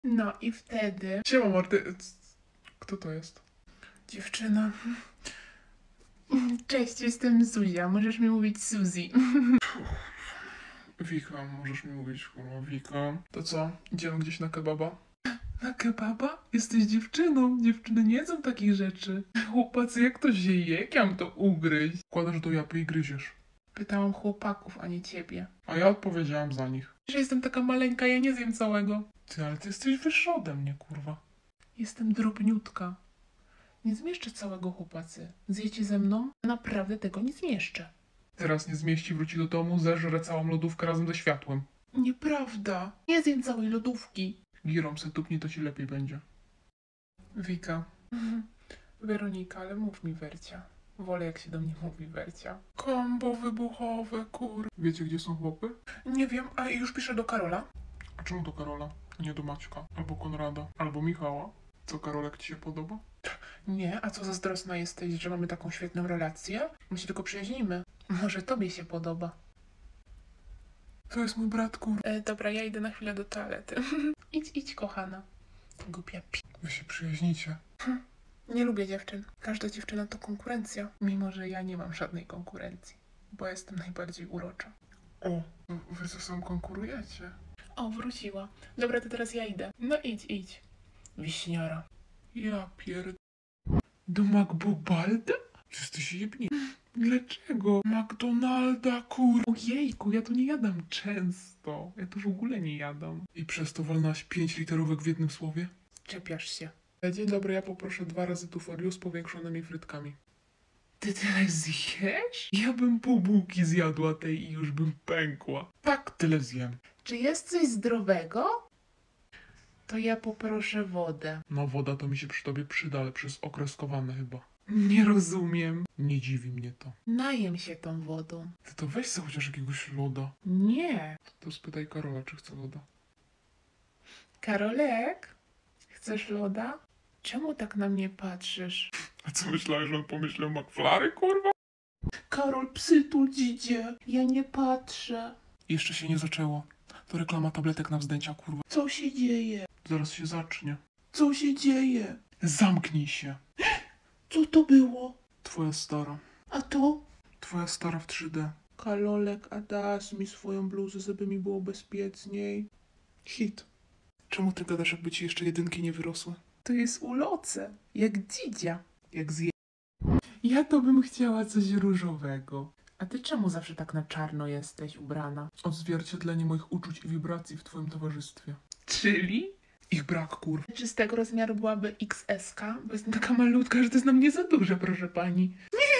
No i wtedy... Siema Marty, kto to jest? Dziewczyna... Cześć, jestem Zuzia. Możesz mi mówić Suzy. Wika, możesz mi mówić, kurwa, Wika. To co, idziemy gdzieś na kebaba? Na kebaba? Jesteś dziewczyną. Dziewczyny nie jedzą takich rzeczy. Chłopacy, jak to się je, jak ja mam to ugryźć? Wkładasz do japy i gryziesz. Pytałam chłopaków, a nie ciebie. A ja odpowiedziałam za nich. Że jestem taka maleńka, ja nie zjem całego. Ty, ale ty jesteś wyższa ode mnie, kurwa. Jestem drobniutka. Nie zmieszczę całego, chłopacy. Zjecie ze mną? Naprawdę tego nie zmieszczę. Teraz nie zmieści, wróci do domu, zeżre całą lodówkę razem ze światłem. Nieprawda. Nie zjem całej lodówki. Girom se tupnij, to ci lepiej będzie. Wika. Weronika, ale mów mi Wercia. Wolę, jak się do mnie mówi Wercia. Kombo wybuchowe, kur... Wiecie, gdzie są chłopy? Nie wiem, a już piszę do Karola. A czemu do Karola? Nie do Maćka, albo Konrada, albo Michała. Co, Karolek, ci się podoba? Nie, a co zazdrosna jesteś, że mamy taką świetną relację? My się tylko przyjaźnimy. Może tobie się podoba. To jest mój brat, kur... Dobra, ja idę na chwilę do toalety. Idź, kochana. Głupia Wy się przyjaźnicie. Nie lubię dziewczyn. Każda dziewczyna to konkurencja. Mimo, że ja nie mam żadnej konkurencji. Bo jestem najbardziej urocza. O, wy ze sobą konkurujecie. O, wróciła. Dobra, to teraz ja idę. No idź. Wiśniara. Ja pierd... Do McBobalda? Jesteś jebni. Dlaczego? McDonalda, kur... Ojejku, ja to nie jadam często. Ja to w ogóle nie jadam. I przez to walnałaś 5 literówek w jednym słowie? Czepiasz się. Dzień dobry, ja poproszę 2 razy tuforiu z powiększonymi frytkami. Ty tyle zjesz? Ja bym pół bułki zjadła tej i już bym pękła. Tak, tyle zjem. Czy jest coś zdrowego? To ja poproszę wodę. No woda to mi się przy tobie przyda, ale przez okreskowane chyba. Nie rozumiem. Nie dziwi mnie to. Najem się tą wodą. Ty to weź sobie chociaż jakiegoś loda. Nie. To spytaj Karola, czy chce loda. Karolek? Chcesz loda? Czemu tak na mnie patrzysz? A co myślałeś, że on pomyślał McFlary, kurwa? Karol, przytul dzidzie. Ja nie patrzę. Jeszcze się nie zaczęło. To reklama tabletek na wzdęcia, kurwa. Co się dzieje? Zaraz się zacznie. Co się dzieje? Zamknij się. Co to było? Twoja stara. A to? Twoja stara w 3D. Karolek, a dasz mi swoją bluzę, żeby mi było bezpieczniej? Hit. Czemu ty gadasz, jakby ci jeszcze jedynki nie wyrosły? To jest uloce. Jak dzidzia. Jak zje... Ja to bym chciała coś różowego. A ty czemu zawsze tak na czarno jesteś ubrana? Odzwierciedlenie moich uczuć i wibracji w twoim towarzystwie. Czyli? Ich brak, kurwa. Czy z tego rozmiaru byłaby XS? Bo jestem taka malutka, że to jest na mnie za duże, proszę pani.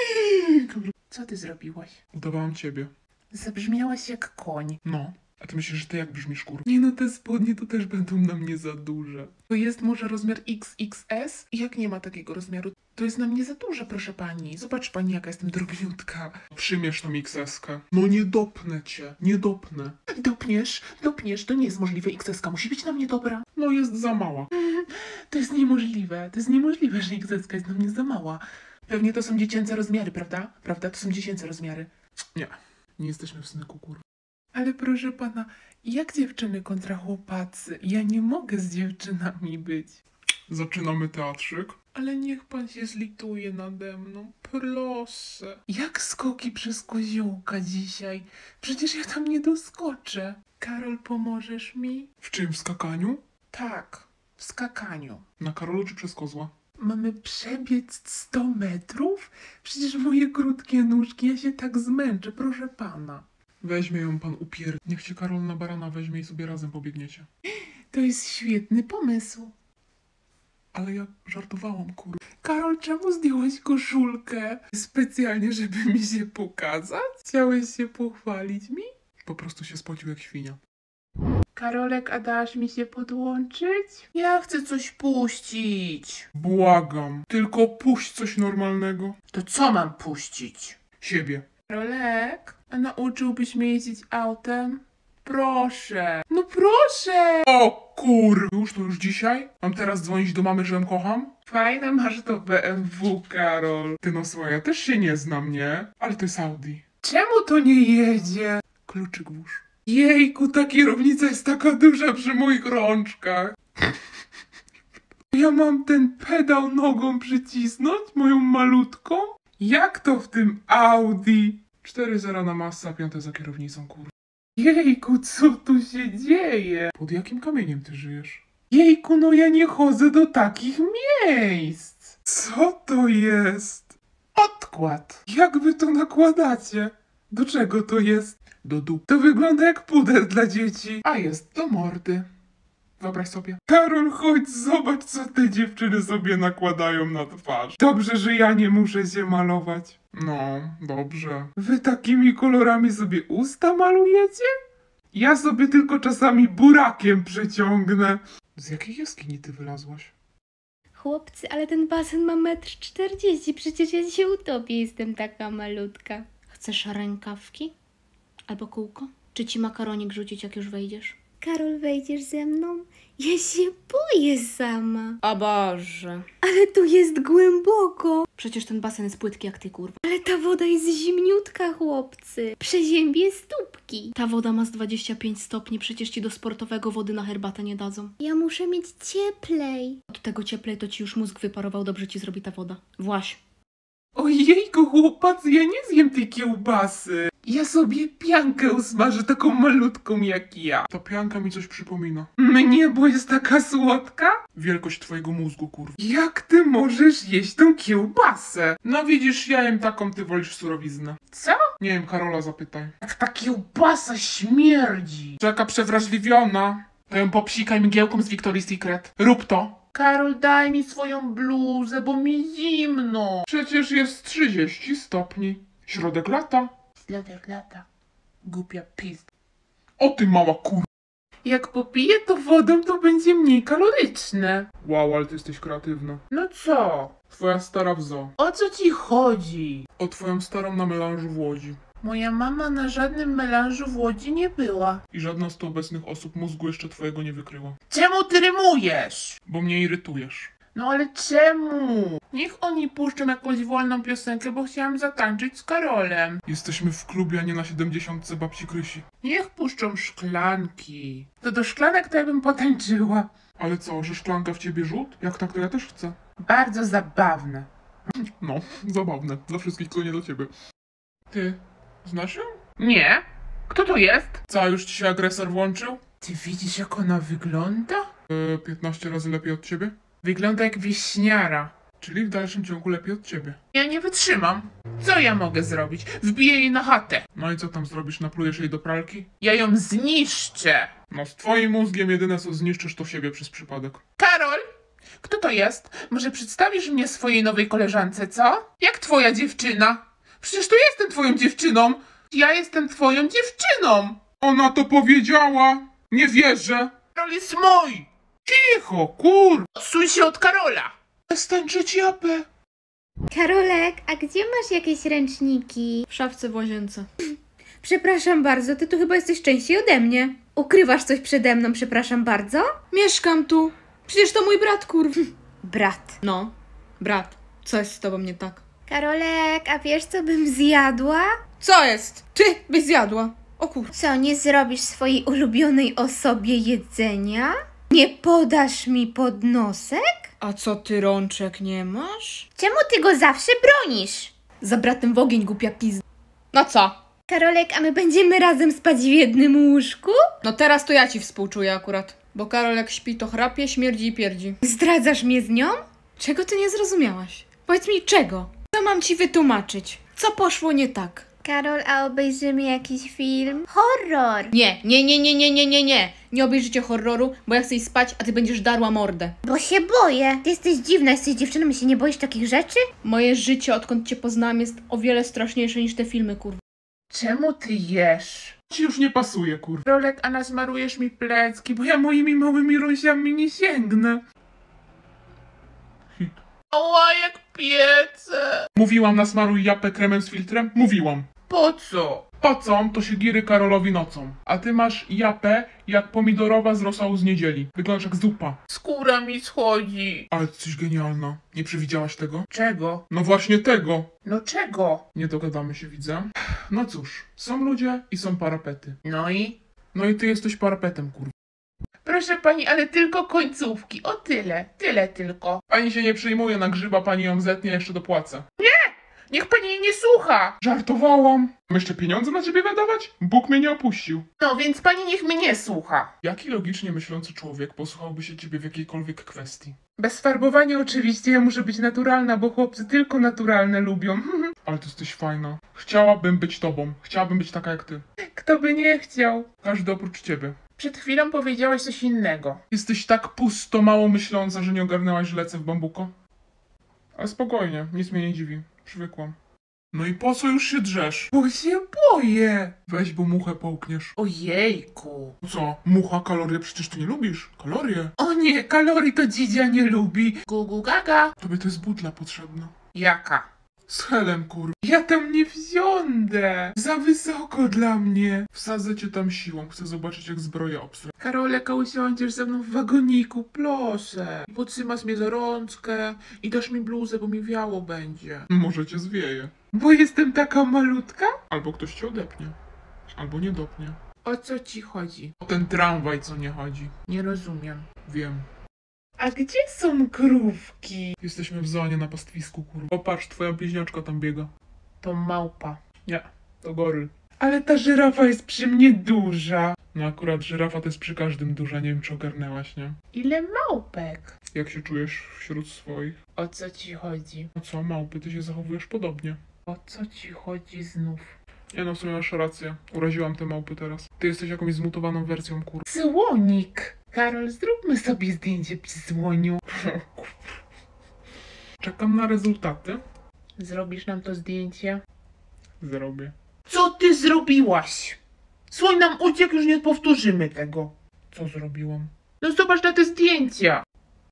Co ty zrobiłaś? Udawałam ciebie. Zabrzmiałaś jak koń. No. A ty myślisz, że ty jak brzmisz, kurwa? Nie no, te spodnie to też będą na mnie za duże. To jest może rozmiar XXS? I jak nie ma takiego rozmiaru, to jest na mnie za duże, proszę pani. Zobacz pani, jaka jestem drobniutka. Przymierz tą XS-kę. No nie dopnę cię. Nie dopnę. Dopniesz, to nie jest możliwe. XS musi być na mnie dobra. No jest za mała. To jest niemożliwe, że XS jest na mnie za mała. Pewnie to są dziecięce rozmiary, prawda? Prawda, to są dziecięce rozmiary. Nie. Nie jesteśmy w snyku, kurwa. Ale proszę pana, jak dziewczyny kontra chłopacy? Ja nie mogę z dziewczynami być. Zaczynamy teatrzyk. Ale niech pan się zlituje nade mną, proszę. Jak skoki przez koziołka dzisiaj? Przecież ja tam nie doskoczę. Karol, pomożesz mi? W czym? W skakaniu? Tak, w skakaniu. Na Karolu czy przez kozła? Mamy przebiec 100 metrów? Przecież moje krótkie nóżki, ja się tak zmęczę, proszę pana. Weźmie ją pan niech cię Karol na barana weźmie i sobie razem pobiegniecie. To jest świetny pomysł. Ale ja żartowałam, kurwa. Karol, czemu zdjąłeś koszulkę? Specjalnie, żeby mi się pokazać? Chciałeś się pochwalić mi? Po prostu się spocił jak świnia. Karolek, a dasz mi się podłączyć? Ja chcę coś puścić. Błagam. Tylko puść coś normalnego. To co mam puścić? Siebie. Karolek, a nauczyłbyś mnie jeździć autem? Proszę. No proszę. O kur... Już to już dzisiaj? Mam teraz dzwonić do mamy, że ją kocham? Fajne masz to BMW, Karol. Ty no słuchaj, ja też się nie znam, nie? Ale to jest Audi. Czemu to nie jedzie? Kluczyk włóż. Jejku, ta kierownica jest taka duża przy moich rączkach. Ja mam ten pedał nogą przycisnąć, moją malutką? Jak to w tym Audi? 4.0 na masa, 5 za kierownicą, kurwa. Jejku, co tu się dzieje? Pod jakim kamieniem ty żyjesz? Jejku, no ja nie chodzę do takich miejsc. Co to jest? Odkład. Jak wy to nakładacie? Do czego to jest? Do dup. To wygląda jak puder dla dzieci. A jest do mordy. Wyobraź sobie. Karol, chodź, zobacz, co te dziewczyny sobie nakładają na twarz. Dobrze, że ja nie muszę się malować. No, dobrze. Wy takimi kolorami sobie usta malujecie? Ja sobie tylko czasami burakiem przyciągnę. Z jakiej jaskini ty wylazłaś? Chłopcy, ale ten basen ma 1,40 m. Przecież ja się utopię, jestem taka malutka. Chcesz rękawki? Albo kółko? Czy ci makaronik rzucić, jak już wejdziesz? Karol, wejdziesz ze mną? Ja się boję sama. O Boże. Ale tu jest głęboko. Przecież ten basen jest płytki jak ty, kurwa. Ale ta woda jest zimniutka, chłopcy. Przeziębię stópki. Ta woda ma z 25 stopni. Przecież ci do sportowego wody na herbatę nie dadzą. Ja muszę mieć cieplej. Od tego cieplej to ci już mózg wyparował. Dobrze ci zrobi ta woda. Właś. Ojejku, chłopacy, ja nie zjem tej kiełbasy. Ja sobie piankę usmażę taką malutką jak ja. Ta pianka mi coś przypomina. Mnie, bo jest taka słodka? Wielkość twojego mózgu, kurwa. Jak ty możesz jeść tą kiełbasę? No widzisz, ja jem taką, ty wolisz surowiznę. Co? Nie wiem, Karola zapytaj. Jak ta kiełbasa śmierdzi. Jaka przewrażliwiona. To ją popsikaj mgiełką z Victoria's Secret. Rób to. Karol, daj mi swoją bluzę, bo mi zimno. Przecież jest 30 stopni. Środek lata. Środek lata. Głupia pizd. O ty mała kur... Jak popiję to wodą, to będzie mniej kaloryczne. Wow, ale ty jesteś kreatywna. No co? Twoja stara w zoo. O co ci chodzi? O twoją starą na melanżu w Łodzi. Moja mama na żadnym melanżu w Łodzi nie była. I żadna z tu obecnych osób mózgu jeszcze twojego nie wykryła. Czemu ty rymujesz? Bo mnie irytujesz. No ale czemu? Niech oni puszczą jakąś wolną piosenkę, bo chciałam zatańczyć z Karolem. Jesteśmy w klubie, a nie na 70 babci Krysi. Niech puszczą szklanki. To do szklanek to ja bym potańczyła. Ale co, że szklanka w ciebie rzut? Jak tak, to ja też chcę. Bardzo zabawne. No, zabawne. Dla wszystkich, co nie dla ciebie. Ty, znasz ją? Nie? Kto to jest? Co, już ci się agresor włączył? Ty widzisz, jak ona wygląda? 15 razy lepiej od ciebie? Wygląda jak wieśniara. Czyli w dalszym ciągu lepiej od ciebie. Ja nie wytrzymam. Co ja mogę zrobić? Wbiję jej na chatę. No i co tam zrobisz? Naplujesz jej do pralki? Ja ją zniszczę. No z twoim mózgiem jedyne co zniszczysz to siebie przez przypadek. Karol? Kto to jest? Może przedstawisz mnie swojej nowej koleżance, co? Jak twoja dziewczyna? Przecież to jestem twoją dziewczyną. Ja jestem twoją dziewczyną. Ona to powiedziała! Nie wierzę! Karol jest mój. Cicho, kur... Odsuń się od Karola. Przestań drzeć japę! Karolek, a gdzie masz jakieś ręczniki? W szafce w łazience. Przepraszam bardzo, ty tu chyba jesteś częściej ode mnie. Ukrywasz coś przede mną, przepraszam bardzo? Mieszkam tu. Przecież to mój brat, kurw. Brat. No, brat. Co jest z tobą nie tak? Karolek, a wiesz co bym zjadła? Co jest? Ty byś zjadła. O kur... Co, nie zrobisz swojej ulubionej osobie jedzenia? Nie podasz mi podnosek? A co ty rączek nie masz? Czemu ty go zawsze bronisz? Za bratem w ogień, głupia pizda. No co? Karolek, a my będziemy razem spać w jednym łóżku? No teraz to ja ci współczuję akurat. Bo Karol jak śpi to chrapie, śmierdzi i pierdzi. Zdradzasz mnie z nią? Czego ty nie zrozumiałaś? Powiedz mi czego? Co mam ci wytłumaczyć? Co poszło nie tak? Karol, a obejrzymy jakiś film? Horror! Nie. Nie obejrzycie horroru, bo ja chcę iść spać, a ty będziesz darła mordę. Bo się boję. Ty jesteś dziwna, jesteś dziewczyną i się nie boisz takich rzeczy? Moje życie, odkąd cię poznałam, jest o wiele straszniejsze niż te filmy, kurwa. Czemu ty jesz? Ci już nie pasuje, kur... Karolek, a nasmarujesz mi plecki, bo ja moimi małymi rąsiami nie sięgnę. Ała, jak piece. Mówiłam, nasmaruj japę kremem z filtrem? Mówiłam. Po co? Pocą to się giry Karolowi nocą. A ty masz japę jak pomidorowa z rosołu z niedzieli. Wyglądasz jak zupa. Skóra mi schodzi. Ale ty jesteś genialna. Nie przewidziałaś tego? Czego? No właśnie tego. No czego? Nie dogadamy się, widzę. No cóż, są ludzie i są parapety. No i? No i ty jesteś parapetem, kur... Proszę pani, ale tylko końcówki. O tyle. Tyle tylko. Pani się nie przejmuje, na grzyba pani ją zetnie, jeszcze dopłacę. Niech pani jej nie słucha. Żartowałam. Mam jeszcze pieniądze na ciebie wydawać? Bóg mnie nie opuścił. No, więc pani niech mnie nie słucha. Jaki logicznie myślący człowiek posłuchałby się ciebie w jakiejkolwiek kwestii? Bez farbowania oczywiście, ja muszę być naturalna, bo chłopcy tylko naturalne lubią. Ale ty jesteś fajna. Chciałabym być tobą. Chciałabym być taka jak ty. Kto by nie chciał? Każdy oprócz ciebie. Przed chwilą powiedziałeś coś innego. Jesteś tak pusto mało myśląca, że nie ogarnęłaś, że lecę w bambuko? Ale spokojnie, nic mnie nie dziwi. Przywykłam. No i po co już się drzesz? Bo się boję. Weź, bo muchę połkniesz. Ojejku. Co? Mucha, kalorie? Przecież ty nie lubisz. Kalorie? O nie, kalorii to dzidzia nie lubi. Gugu gaga. Tobie to jest butla potrzebna. Jaka? Z helem, kur... Ja tam nie wsiądę. Za wysoko dla mnie. Wsadzę cię tam siłą. Chcę zobaczyć, jak zbroję obstra. Karoleka, usiądziesz ze mną w wagoniku, proszę. Podtrzymasz mnie za rączkę i dasz mi bluzę, bo mi wiało będzie. Może cię zwieje. Bo jestem taka malutka? Albo ktoś cię odepnie. Albo nie dopnie. O co ci chodzi? O ten tramwaj, co nie chodzi. Nie rozumiem. Wiem. A gdzie są krówki? Jesteśmy w zonie na pastwisku, kurwa. Popatrz, twoja bliźniaczka tam biega. To małpa. Nie, to goryl. Ale ta żyrafa jest przy mnie duża. No akurat żyrafa to jest przy każdym duża, nie wiem czy ogarnęłaś, nie? Ile małpek? Jak się czujesz wśród swoich? O co ci chodzi? No co, małpy, ty się zachowujesz podobnie. O co ci chodzi znów? Nie no, w sumie masz rację. Uraziłam te małpy teraz. Ty jesteś jakąś zmutowaną wersją, kur... Słonik! Karol, zróbmy sobie zdjęcie przy słoniu. Czekam na rezultaty. Zrobisz nam to zdjęcie? Zrobię. Co ty zrobiłaś? Słoń nam uciekł, już nie powtórzymy tego. Co zrobiłam? No zobacz na te zdjęcia.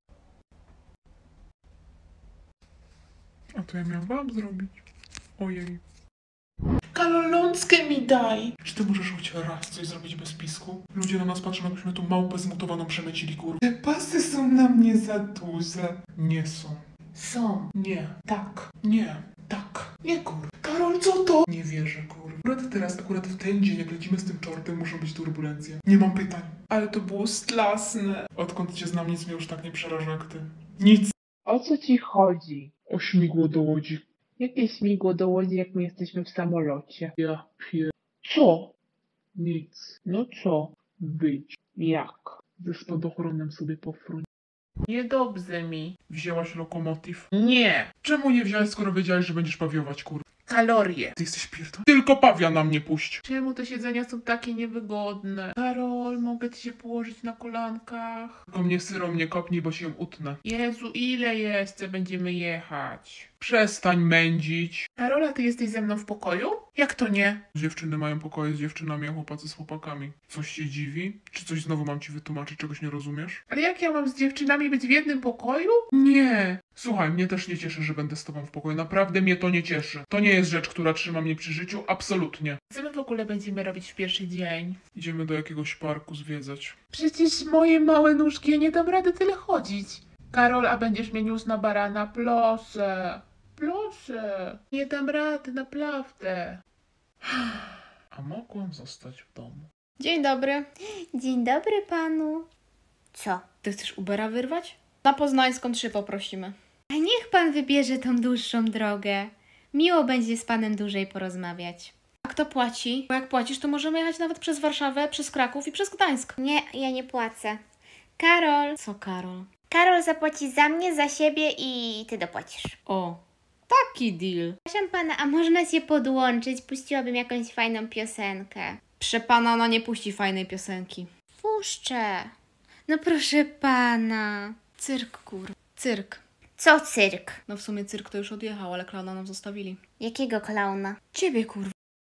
A to ja miałam wam zrobić. Ojej. Kaloląckę mi daj. Czy ty możesz choć raz coś zrobić bez pisku? Ludzie na nas patrzą, jakbyśmy tu małpę zmutowaną przemycili, kur... Te pasy są na mnie za duże. Nie są. Są. Nie. Tak. Nie. Tak. Nie kur. Karol, co to? Nie wierzę, kur... Akurat w ten dzień, jak lecimy z tym czortem, muszą być turbulencje. Nie mam pytań. Ale to było stlasne. Odkąd cię znam, nic mnie już tak nie przeraża jak ty. Nic. O co ci chodzi? O śmigło do łodzi. Jakie śmigło do łodzi, jak my jesteśmy w samolocie? Ja pier... Co? Nic. No co? Wyjdź. Jak? Ze spadochronem sobie pofruń. Niedobrze mi. Wzięłaś lokomotyw? Nie. Czemu nie wziąłeś, skoro wiedziałeś, że będziesz pawiować, kur... Kalorie. Ty jesteś pierdol... Tylko pawia na mnie puść. Czemu te siedzenia są takie niewygodne? Karol, mogę ci się położyć na kolankach? Tylko mnie syrą nie kopnij, bo się utnę. Jezu, ile jeszcze będziemy jechać? Przestań mędzić. Karola, ty jesteś ze mną w pokoju? Jak to nie? Dziewczyny mają pokoje z dziewczynami, a chłopacy z chłopakami. Coś się dziwi? Czy coś znowu mam ci wytłumaczyć, czegoś nie rozumiesz? Ale jak ja mam z dziewczynami być w jednym pokoju? Nie. Słuchaj, mnie też nie cieszy, że będę z tobą w pokoju. Naprawdę mnie to nie cieszy. To nie jest rzecz, która trzyma mnie przy życiu. Absolutnie. Co my w ogóle będziemy robić w pierwszy dzień? Idziemy do jakiegoś parku zwiedzać. Przecież moje małe nóżki, ja nie dam rady tyle chodzić. Karol, a będziesz mnie niósł na barana? Proszę. Proszę. Nie dam rady, naprawdę. A mogłam zostać w domu. Dzień dobry. Dzień dobry panu. Co? Ty chcesz Ubera wyrwać? Na Poznańską 3 poprosimy. A niech pan wybierze tą dłuższą drogę. Miło będzie z panem dłużej porozmawiać. A kto płaci? Bo jak płacisz, to możemy jechać nawet przez Warszawę, przez Kraków i przez Gdańsk. Nie, ja nie płacę. Karol. Co, Karol? Karol zapłaci za mnie, za siebie i ty dopłacisz. O, taki deal. Proszę pana, a można się podłączyć? Puściłabym jakąś fajną piosenkę. Przepana ona nie puści fajnej piosenki. Puszczę. No proszę pana. Cyrk, kur. Cyrk. Co cyrk? No w sumie cyrk to już odjechał, ale klauna nam zostawili. Jakiego klauna? Ciebie, kurwa.